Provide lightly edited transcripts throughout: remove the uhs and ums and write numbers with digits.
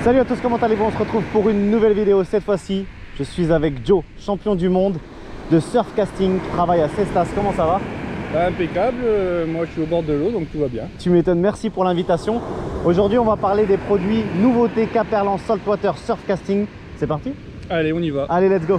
Salut à tous, comment allez-vous? On se retrouve pour une nouvelle vidéo. Cette fois-ci, je suis avec Joe, champion du monde de surfcasting, qui travaille à Cestas. Comment ça va? Bah, impeccable, moi je suis au bord de l'eau donc tout va bien. Tu m'étonnes, merci pour l'invitation. Aujourd'hui, on va parler des produits nouveautés Caperlan Saltwater Surfcasting. C'est parti? Allez, on y va. Allez, let's go!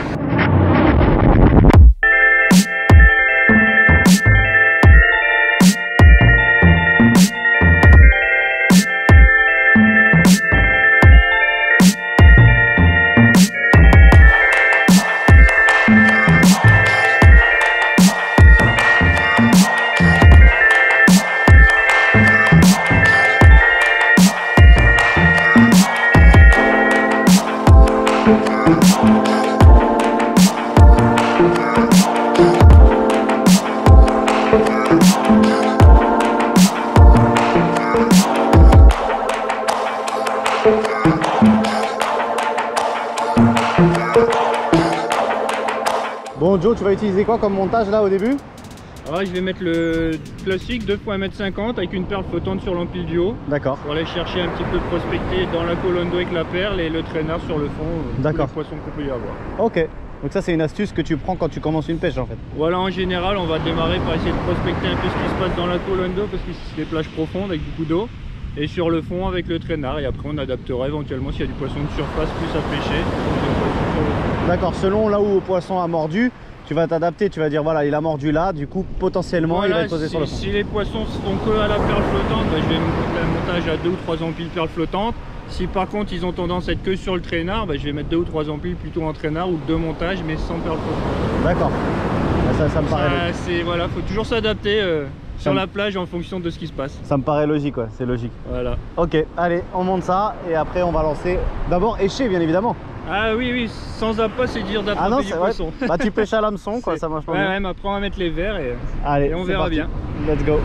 Bon Joe, tu vas utiliser quoi comme montage là au début? Alors là, je vais mettre le classique 2 fois 1,50 m avec une perle flottante sur l'empile du haut. D'accord. Pour aller chercher un petit peu prospecter dans la colonne d'eau avec la perle et le traîneur sur le fond. D'accord. Tous les poissons qu'on peut y avoir. Ok. Donc ça c'est une astuce que tu prends quand tu commences une pêche en fait. Voilà, en général on va démarrer par essayer de prospecter un peu ce qui se passe dans la colonne d'eau parce que c'est des plages profondes avec beaucoup d'eau. Et sur le fond avec le traînard, et après on adaptera éventuellement s'il y a du poisson de surface plus à pêcher. D'accord, selon là où le poisson a mordu, tu vas t'adapter, tu vas dire voilà il a mordu là, du coup potentiellement voilà, il va être posé sur le fond. Si les poissons se font que à la perle flottante, bah, je vais monter un montage à 2 ou 3 empiles perle flottante. Si par contre ils ont tendance à être que sur le traînard, bah, je vais mettre 2 ou 3 empiles plutôt en traînard ou 2 montages mais sans perle flottante. D'accord, ça me paraît logique. Voilà, faut toujours s'adapter sur la plage en fonction de ce qui se passe. Ça me paraît logique, ouais, c'est logique. Voilà. Ok, allez, on monte ça et après on va lancer. D'abord écher bien évidemment. Ah oui, oui, sans appât c'est dire d'attraper du poisson. Ouais. Bah tu pêches à l'hameçon quoi, ça marche pas bien. Ouais, mais après on va mettre les verres Allez, et on verra parti. bien. Let's go.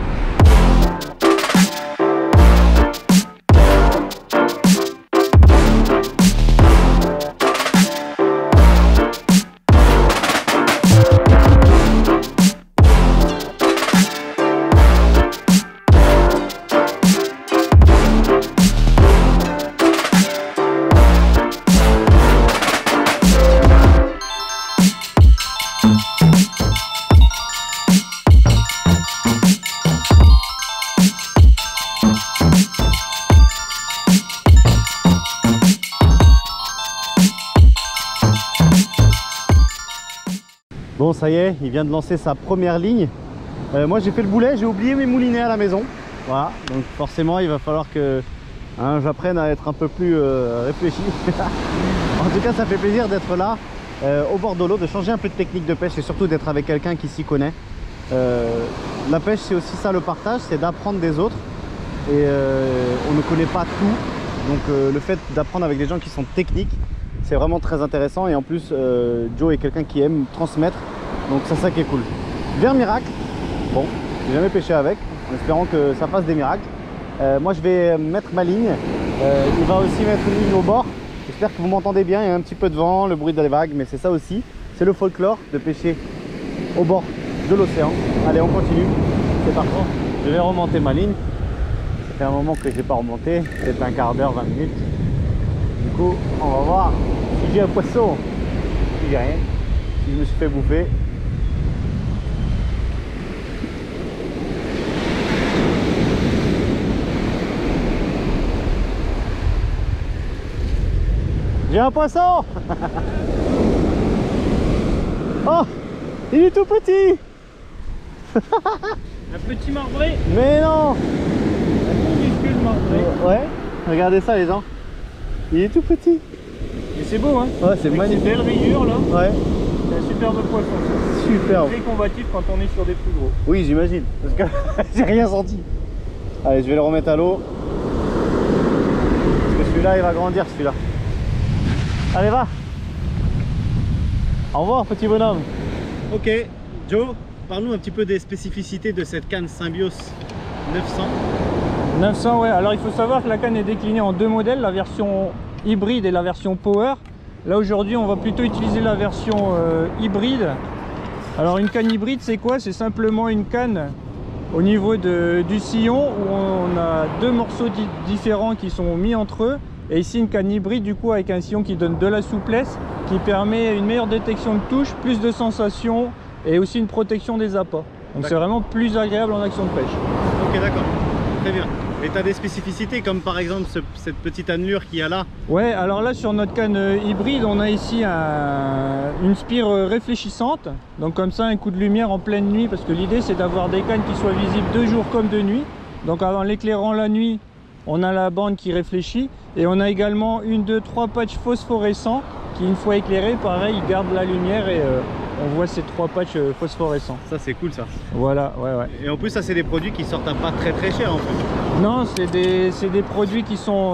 Bon ça y est, il vient de lancer sa première ligne. Moi j'ai fait le boulet, j'ai oublié mes moulinets à la maison. Voilà, donc forcément il va falloir que j'apprenne à être un peu plus réfléchi. En tout cas ça fait plaisir d'être là au bord de l'eau, de changer un peu de technique de pêche et surtout d'être avec quelqu'un qui s'y connaît. La pêche c'est aussi ça le partage, c'est d'apprendre des autres. Et on ne connaît pas tout, donc le fait d'apprendre avec des gens qui sont techniques, c'est vraiment très intéressant. Et en plus Joe est quelqu'un qui aime transmettre, donc c'est ça qui est cool. Vers miracle, bon j'ai jamais pêché avec, en espérant que ça fasse des miracles. Moi je vais mettre ma ligne, il va aussi mettre une ligne au bord. J'espère que vous m'entendez bien, il y a un petit peu de vent, le bruit des vagues, mais c'est ça aussi, c'est le folklore de pêcher au bord de l'océan. Allez on continue, c'est parti. Je vais remonter ma ligne, ça fait un moment que j'ai pas remonté, peut-être un quart d'heure, 20 minutes. Du coup, on va voir si j'ai un poisson, si j'ai rien, si je me suis fait bouffer. J'ai un poisson. Oh, il est tout petit. Un petit marbré. Mais non. Un minuscule marbré. Ouais, regardez ça les gens. Il est tout petit. Et c'est beau hein. Ouais, c'est magnifique. Ces belles rayures là. Ouais. C'est un superbe poisson. Superbe. Très combatif quand on est sur des plus gros. Oui, j'imagine. Parce que j'ai rien senti. Allez, je vais le remettre à l'eau. Parce que celui-là, il va grandir celui-là. Allez, va. Au revoir, petit bonhomme. Ok, Joe, parle-nous un petit peu des spécificités de cette canne Symbios 900. 900, ouais. Alors il faut savoir que la canne est déclinée en deux modèles, la version hybride et la version power. Là aujourd'hui on va plutôt utiliser la version hybride. Alors une canne hybride c'est quoi? C'est simplement une canne au niveau du sillon où on a deux morceaux différents qui sont mis entre eux Et ici une canne hybride du coup avec un sillon qui donne de la souplesse, qui permet une meilleure détection de touche, plus de sensations et aussi une protection des appâts. Donc c'est vraiment plus agréable en action de pêche. Ok, d'accord, très bien. Et tu as des spécificités comme par exemple cette petite annelure qu'il y a là? Ouais, alors là sur notre canne hybride, on a ici une spire réfléchissante. Donc comme ça, un coup de lumière en pleine nuit, parce que l'idée c'est d'avoir des cannes qui soient visibles de jour comme de nuit. Donc en l'éclairant la nuit, on a la bande qui réfléchit. Et on a également 1, 2, 3 patchs phosphorescents qui, une fois éclairés, pareil, ils gardent la lumière et on voit ces 3 patchs phosphorescents. Ça c'est cool ça. Voilà, ouais. Et en plus ça c'est des produits qui sortent à pas très cher en fait. Non, c'est des produits qui sont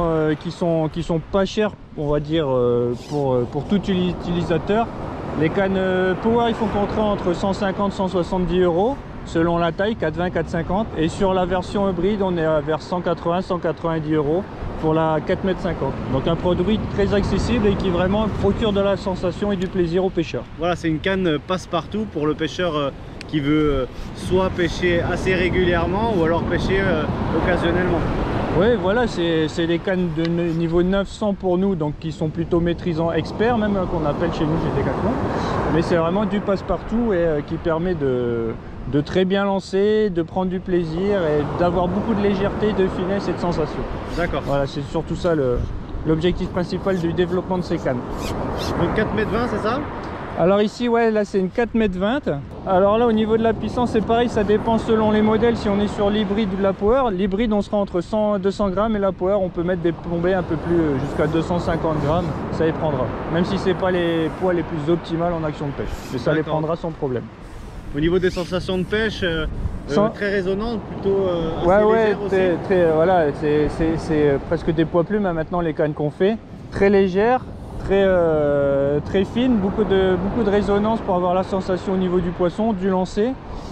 pas chers, on va dire, pour tout utilisateur. Les cannes Power, ils font contrat entre 150 et 170 € selon la taille, 4,20, 4,50. Et sur la version hybride, on est vers 180, 190 € pour la 4,50 m. Donc un produit très accessible et qui vraiment procure de la sensation et du plaisir aux pêcheurs. Voilà, c'est une canne passe-partout pour le pêcheur qui veut soit pêcher assez régulièrement ou alors pêcher occasionnellement. Oui, voilà, c'est des cannes de niveau 900 pour nous, donc qui sont plutôt maîtrisants, experts même, qu'on appelle chez nous chez Decathlon. Mais c'est vraiment du passe-partout et qui permet de très bien lancer, de prendre du plaisir et d'avoir beaucoup de légèreté, de finesse et de sensation. D'accord. Voilà, c'est surtout ça l'objectif principal du développement de ces cannes. Donc 4,20 m, c'est ça? Alors ici, ouais, là c'est une 4,20 m. Alors là, au niveau de la puissance, c'est pareil, ça dépend selon les modèles. Si on est sur l'hybride ou de la Power, l'hybride on sera entre 100 et 200 grammes et la Power on peut mettre des plombées un peu plus jusqu'à 250 grammes, ça y prendra. Même si c'est pas les poids les plus optimales en action de pêche, mais ça les prendra sans problème. Au niveau des sensations de pêche, très résonnantes, plutôt assez légères aussi. Voilà, c'est presque des poids plumes hein, maintenant les cannes qu'on fait, très légères. Très fine, beaucoup de résonance pour avoir la sensation au niveau du poisson, du lancer.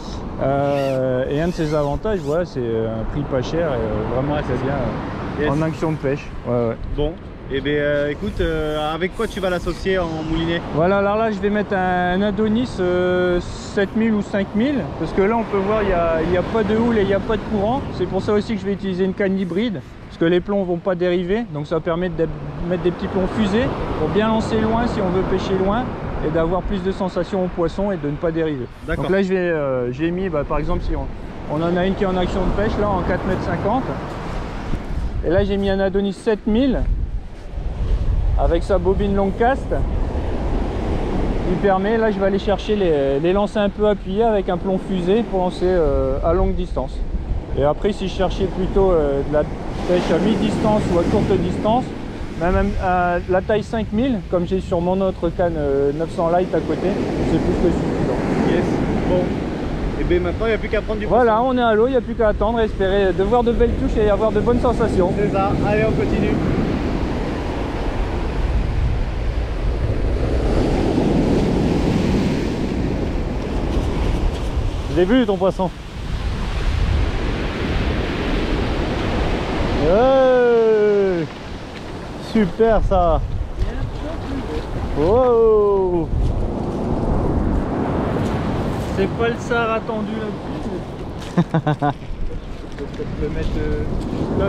Et un de ses avantages, voilà, c'est un prix pas cher et vraiment très bien en action de pêche. Ouais. Bon, et bien écoute, avec quoi tu vas l'associer en moulinet? Voilà, alors là je vais mettre un Adonis 7000 ou 5000 parce que là on peut voir il n'y a pas de houle et il n'y a pas de courant. C'est pour ça aussi que je vais utiliser une canne hybride. Parce que les plombs vont pas dériver, donc ça permet de mettre des petits plombs fusés pour bien lancer loin si on veut pêcher loin et d'avoir plus de sensations au poisson et de ne pas dériver. Donc là j'ai mis par exemple si on en a une qui est en action de pêche là en 4,50 m et là j'ai mis un Adonis 7000 avec sa bobine longue cast qui permet, là je vais aller chercher les lancers un peu appuyés avec un plomb fusé pour lancer à longue distance. Et après si je cherchais plutôt de la pêche à mi-distance ou à courte distance, même à la taille 5000 comme j'ai sur mon autre canne 900 light à côté, c'est plus que suffisant. Yes, bon, et bien maintenant il n'y a plus qu'à prendre du poisson. Voilà, on est à l'eau, il n'y a plus qu'à attendre et espérer de voir de belles touches et avoir de bonnes sensations. C'est ça, allez on continue. Je l'ai vu ton poisson. Hey, super ça. Wow. C'est pas le sar attendu là-dessus. Je peux peut-être le mettre là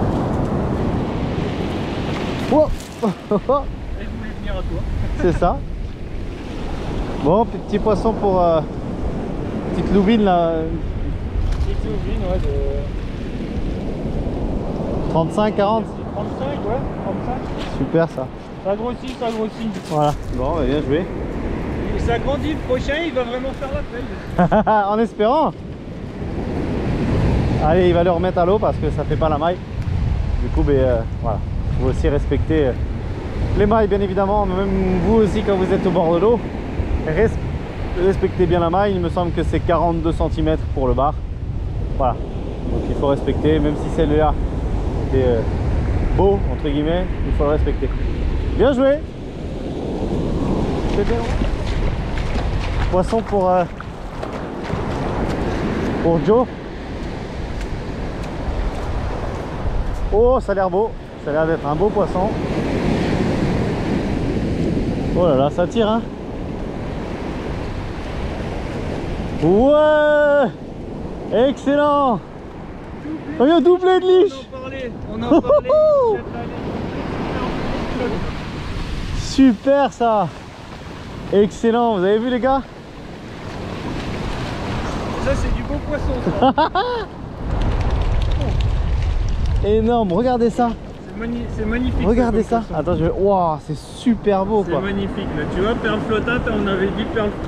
dans... Wow. Elle voulait venir à toi. C'est ça. Bon, petit poisson pour petite louvine là. Petite louvine, ouais, de 35, 40. 35, ouais, 35. Super ça. Ça grossit, ça grossit. Voilà. Bon, bah, bien joué. Et ça grandit, le prochain il va vraiment faire la pelle. En espérant. Allez, il va le remettre à l'eau parce que ça fait pas la maille. Du coup, voilà. Il faut aussi respecter les mailles, bien évidemment. Même vous aussi, quand vous êtes au bord de l'eau, respectez bien la maille. Il me semble que c'est 42 cm pour le bar. Voilà. Donc il faut respecter, même si c'est là beau entre guillemets, il faut le respecter. Bien joué. Poisson pour Joe. Oh, ça a l'air beau, ça a l'air d'être un beau poisson. Oh là là, ça tire hein. Ouais, excellent. Il y a doublé de liche. On en parlait. Super ça. Excellent, vous avez vu les gars? Ça c'est du beau poisson ça. Énorme, regardez ça. C'est magnifique. Regardez ça. Attends, je vais... Waouh, c'est super beau quoi. C'est magnifique là. Tu vois, perle flottante, on avait dit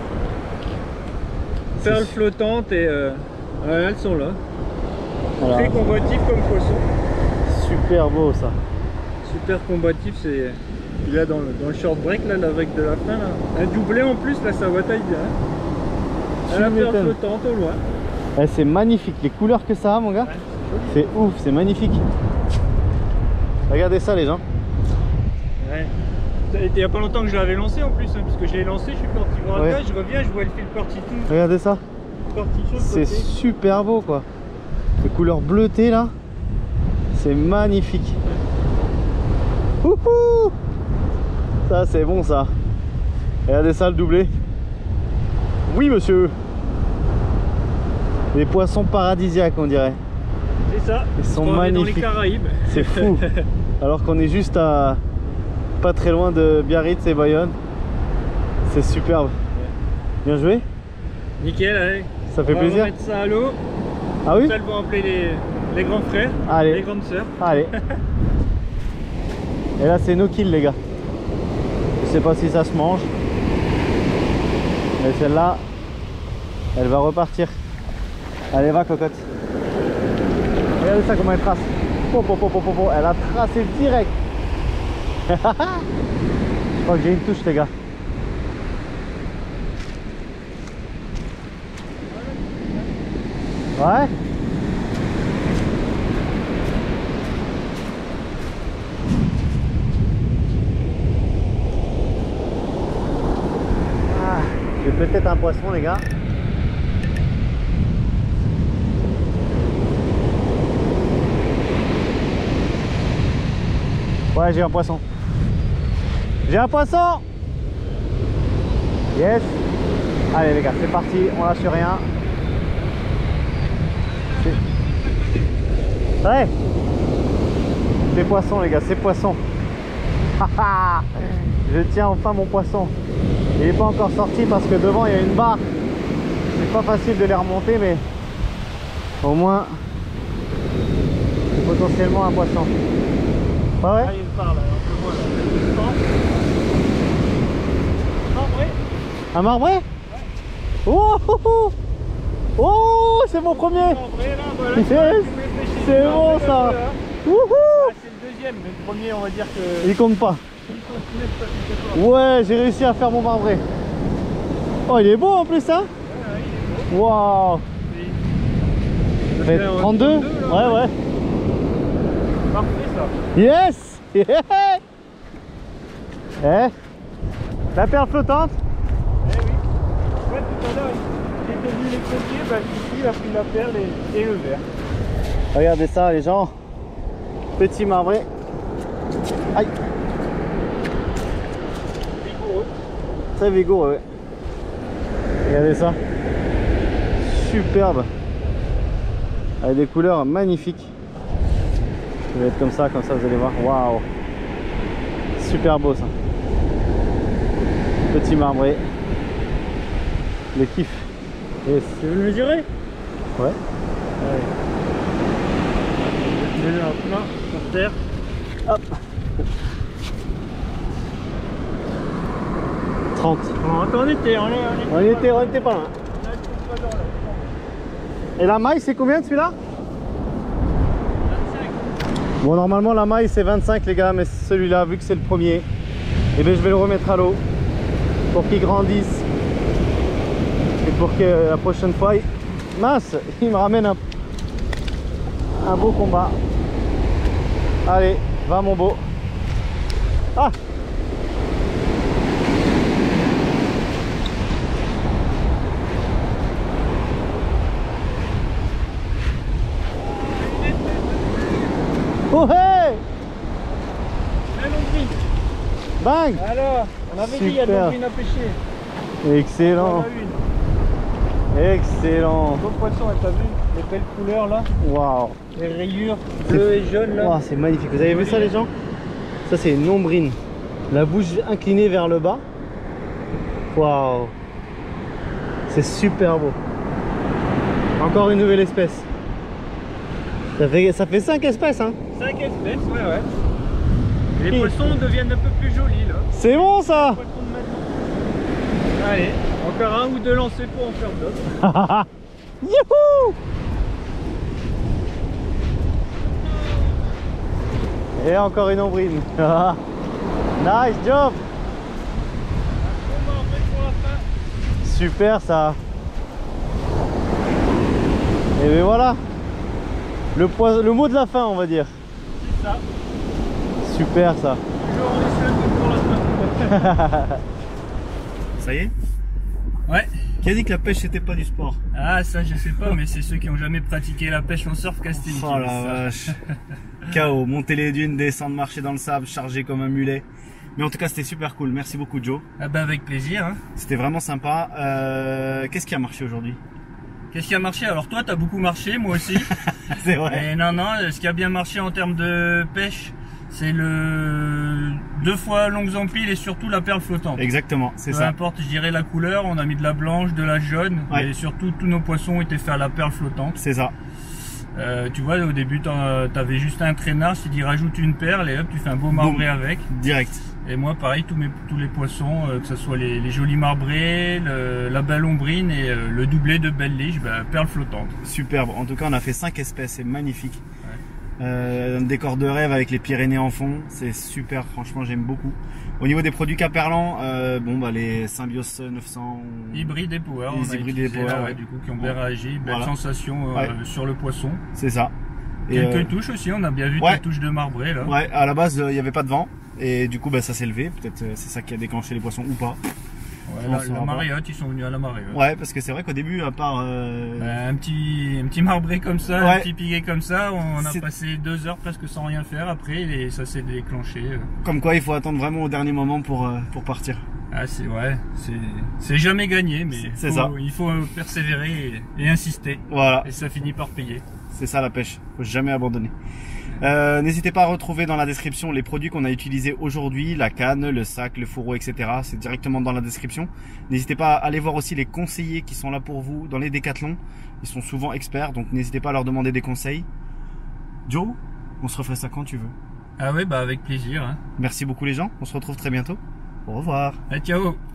perle flottante et ouais, elles sont là. Voilà. Très combatif comme poisson. Super beau ça. Super combatif, c'est... Il a dans le short break là, avec de la fin là. Un doublé en plus là, ça bataille bien. La perle flottante au loin. Ouais, c'est magnifique, les couleurs que ça a mon gars. Ouais, c'est ouf, c'est magnifique. Regardez ça les gens. Ouais. Il y a pas longtemps que je l'avais lancé en plus, hein, parce que je l'ai lancé, je suis parti voir le gars, je reviens, je vois le fil parti tout. Regardez ça. C'est super beau quoi. Les couleurs bleutées là. C'est magnifique. Wouhou! Ça c'est bon ça. Regardez ça le doublé. Oui monsieur. Les poissons paradisiaques on dirait. C'est ça. Ils sont magnifiques. Dans les Caraïbes. C'est fou. Alors qu'on est juste à pas très loin de Biarritz et Bayonne. C'est superbe. Bien joué. Nickel, allez. Ça fait plaisir. On va remettre ça à l'eau. Ah oui? Ça, elles vont appeler les grands frères. Allez. Les grandes sœurs. Allez. Et là c'est no kill les gars. Je sais pas si ça se mange. Mais celle-là, elle va repartir. Allez va cocotte. Regardez ça comment elle trace. Elle a tracé direct. Je crois que j'ai une touche les gars. Ouais. J'ai peut-être un poisson les gars. Ouais, j'ai un poisson. J'ai un poisson. Yes. Allez les gars, c'est parti, on lâche rien. Ouais. C'est poisson les gars, c'est poisson. Je tiens enfin mon poisson. Il n'est pas encore sorti parce que devant il y a une barre. C'est pas facile de les remonter mais au moins c'est potentiellement un poisson. Ah ouais. Ah, il parle, un peu moins là. Marbré. Un marbré? Ouais. Oh, oh, oh, oh, c'est mon premier. Marbré, là, voilà, yes. C'est bon ça. Wouhou. Ah, c'est le deuxième, mais le premier on va dire que... Il compte pas. Ouais, j'ai réussi à faire mon marbré. Oh, il est beau en plus hein. Waouh. Ça fait 32 là, ouais. Parfait ça. Yes. Eh, la perle flottante. Eh oui. Ouais, tout à l'heure, j'étais venu les croquer, bah ici il a pris la perle et le vert. Regardez ça les gens. Petit marbré. Aïe. Vigoureux. Très vigoureux, ouais. Regardez ça. Superbe. Avec des couleurs magnifiques. Ça va être comme ça vous allez voir. Waouh. Super beau ça. Petit marbré. Le kiff. Yes. Tu veux le mesurer? Ouais. Allez. Je vais le mettre là, par terre. Hop. 30. Bon, on était pas loin. Et la maille c'est combien celui-là? 25. Bon normalement la maille c'est 25 les gars, mais celui-là vu que c'est le premier, et bien je vais le remettre à l'eau pour qu'il grandisse et pour que la prochaine fois mince il me ramène un beau combat. Allez, va mon beau. Ah. Oh hey! Bang! Alors, on avait dit il y a de l'ombrine à pêcher. Excellent. Excellent. Beau poisson, t'as vu les belles couleurs là? Waouh. Les rayures bleues et jaunes là. Wow, c'est magnifique. Vous avez vu ça les gens? Ça c'est une ombrine. La bouche inclinée vers le bas. Waouh. C'est super beau. Encore une nouvelle espèce. Ça fait 5 espèces hein. 5 espèces, ouais. Et les poissons deviennent un peu plus jolis là. C'est bon ça. Allez, encore un ou deux lancers pour en faire d'autres. Youhou! Et encore une ombrine. Nice job. Super ça. Et bien voilà. Le mot de la fin on va dire. C'est ça. Super ça. Toujours on laisse un peu pour la fin. Ça y est? Ouais. Qui a dit que la pêche c'était pas du sport? Ah ça je sais pas, mais c'est ceux qui ont jamais pratiqué la pêche en surf casting. Oh la vache. KO, monter les dunes, descendre, marcher dans le sable, charger comme un mulet. Mais en tout cas c'était super cool, merci beaucoup Joe. Ah bah avec plaisir hein. C'était vraiment sympa. Qu'est-ce qui a marché aujourd'hui? Qu'est-ce qui a marché? Alors toi t'as beaucoup marché, moi aussi. C'est vrai. Et non, ce qui a bien marché en termes de pêche, c'est le 2 fois longues empiles et surtout la perle flottante. Exactement, c'est ça. Peu importe, je dirais la couleur, on a mis de la blanche, de la jaune, ouais. Et surtout tous nos poissons étaient faits à la perle flottante. C'est ça. Tu vois, au début t'avais juste un traînard, je t'ai dit rajoute une perle et hop tu fais un beau marbré avec. Direct. Et moi pareil, tous les poissons, que ce soit les jolis marbrés, la belle ombrine et le doublé de belle lige, perle flottante. Superbe, en tout cas on a fait 5 espèces, c'est magnifique. Un décor de rêve avec les Pyrénées en fond, c'est super, franchement j'aime beaucoup. Au niveau des produits Caperlan, les Symbios 900 hybrides et power, les hybrides et power, là, ouais, du coup qui ont bien réagi, belle sensation sur le poisson. C'est ça. Et quelques touches aussi, on a bien vu des touches de marbré là. Ouais, à la base il n'y avait pas de vent et du coup ça s'est levé, peut-être c'est ça qui a déclenché les poissons ou pas. Ouais, la mariotte, ils sont venus à la mariotte. Ouais, parce que c'est vrai qu'au début, à part un petit marbré comme ça, un petit piguet comme ça, on a passé 2 heures presque sans rien faire. Après, ça s'est déclenché. Comme quoi, il faut attendre vraiment au dernier moment pour partir. Ah, c'est jamais gagné, mais il faut persévérer et insister. Voilà. Et ça finit par payer. C'est ça la pêche, faut jamais abandonner. N'hésitez pas à retrouver dans la description les produits qu'on a utilisés aujourd'hui, la canne, le sac, le fourreau, etc. C'est directement dans la description. N'hésitez pas à aller voir aussi les conseillers qui sont là pour vous dans les décathlons. Ils sont souvent experts, donc n'hésitez pas à leur demander des conseils. Joe, on se refait ça quand tu veux. Ah ouais, avec plaisir. Hein. Merci beaucoup les gens, on se retrouve très bientôt. Au revoir. Ciao.